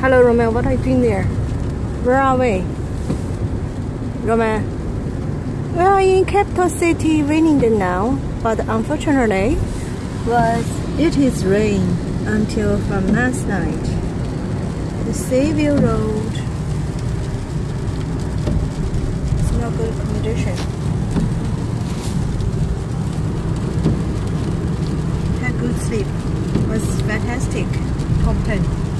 Hello, Roman. What are you doing there? Where are we? Roman. We are in capital city Wellington now, but unfortunately, it is rain until from last night. The Seaview Road is not good condition. Had good sleep. Was fantastic. Top 10.